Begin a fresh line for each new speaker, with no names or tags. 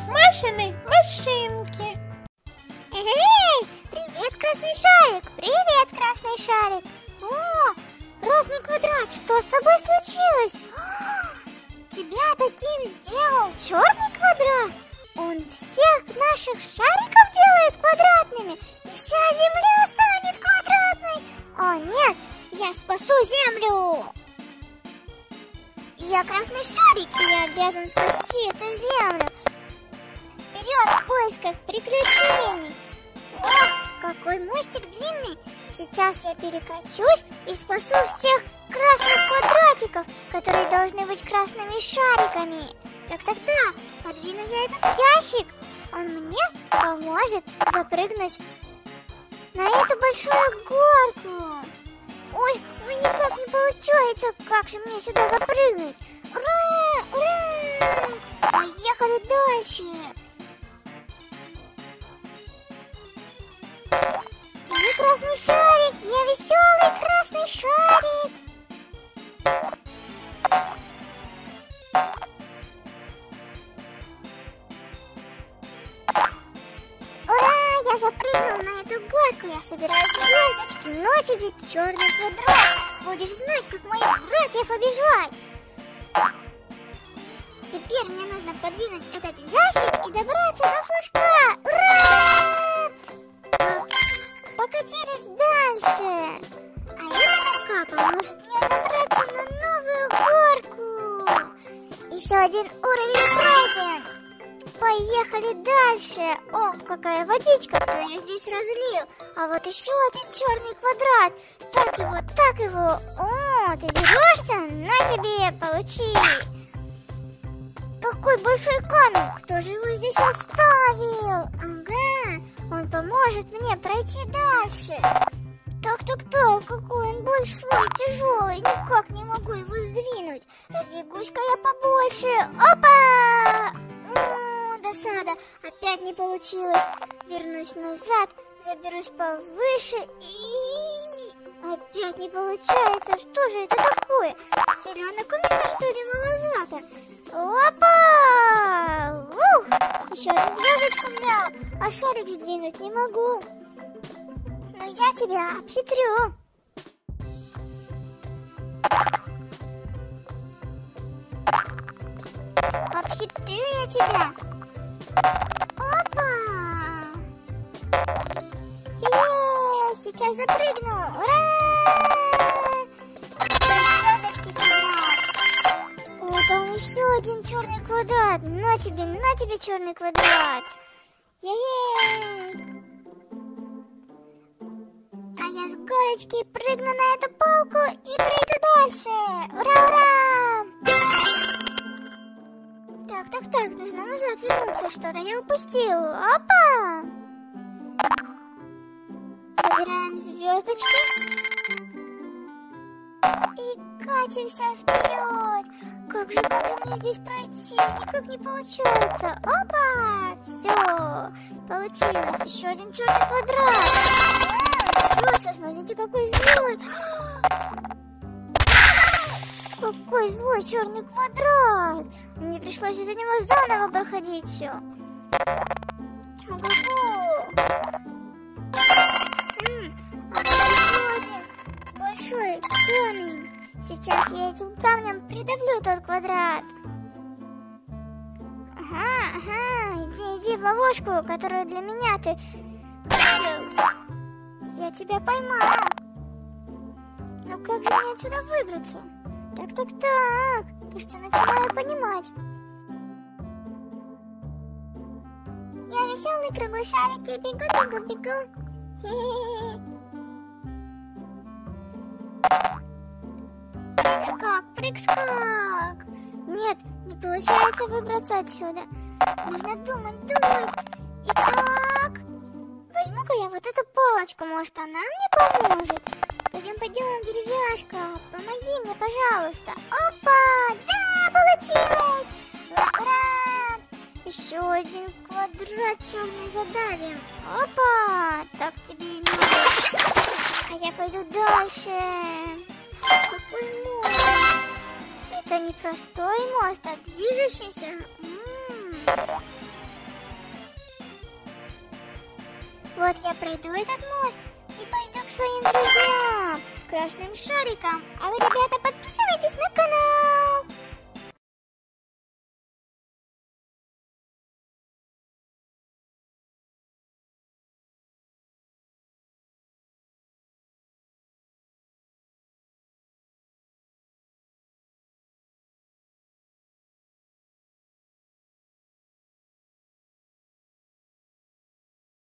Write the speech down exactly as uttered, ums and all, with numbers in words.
Машины машинки.
Эй, привет, красный шарик! Привет, красный шарик! О, красный квадрат, что с тобой случилось? Тебя таким сделал черный квадрат? Он всех наших шариков делает квадратными, и вся земля станет квадратной. О нет, я спасу землю! Я красный шарик, и я обязан спасти эту землю. Вперед в поисках приключений! Ох, какой мостик длинный! Сейчас я перекачусь и спасу всех красных квадратиков, которые должны быть красными шариками. Так-так-так, подвину я этот ящик. Он мне поможет запрыгнуть на эту большую горку. Ой, ой, никак не получается. Как же мне сюда запрыгнуть? Ура! Ура! Поехали дальше. Я красный шарик, я веселый красный шарик. Ура, я запрыгнул на эту горку, я собираю звездочки, но тебе черный квадрат. Будешь знать, как моих братьев обижать. Теперь мне нужно подвинуть этот ящик и добраться до флажка. Ура! Покатились дальше. А эта доска поможет мне забраться на новую горку. Еще один уровень пройден. Поехали дальше. Ох, какая водичка, кто ее здесь разлил. А вот еще один черный квадрат. Так его, так его. О, ты дерешься? На тебе, получи. Какой большой камень. Кто же его здесь оставил? Ага. Он поможет мне пройти дальше. Так-так-так, какой он большой, тяжелый. Никак не могу его сдвинуть. Разбегусь-ка я побольше. Опа! О, досада. Опять не получилось. Вернусь назад, заберусь повыше и... Опять не получается. Что же это такое? Селенок у меня, что ли, маловато? Опа! Ух! Еще одну звездочку взял. А шарик сдвинуть не могу. Но я тебя обхитрю. Обхитрю я тебя. Опа! Е-е-е! Сейчас запрыгну. Ура! Звездочки собрал. О, там еще один черный квадрат. На тебе, на тебе черный квадрат. Е-е-е! А я с горочки прыгну на эту палку и прыгну дальше. Ура, ура! Так, так, так, нужно назад вернуться. Что-то я упустил. Опа! Собираем звездочки. И катимся вперед. Как же, как же мне здесь пройти? Никак не получается. Опа! Все, получилось. Еще один черный квадрат. О, смотрите, какой злой. Какой злой черный квадрат. Мне пришлось из-за него заново проходить все. Ого-го. Еще один большой камень. Сейчас я этим камнем придавлю тот квадрат. Ага, ага, иди, иди в ловушку, которую для меня ты вставил. Я тебя поймала. Но как же мне отсюда выбраться? Так, так, так. Кажется, начинаю понимать. Я веселый круглый шарик и бегу, бегу, бегу. Хе-хе-хе. Прыг-скок, прыг-скок. Нет, не получается выбраться отсюда. Нужно думать, думать. Итак, возьму-ка я вот эту полочку, может, она мне поможет. Пойдем, пойдем, деревяшка, помоги мне, пожалуйста. Опа, да, получилось. Ура! Еще один квадрат черный задавим. Опа, так тебе и не надо. А я пойду дальше. Какой мост? Это не простой мост, а движущийся. М-м-м. Вот я пройду этот мост и пойду к своим друзьям, красным шарикам. А вы, ребята, подписывайтесь на канал.